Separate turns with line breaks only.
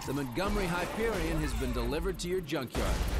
The Montgomery Hyperion has been delivered to your junkyard.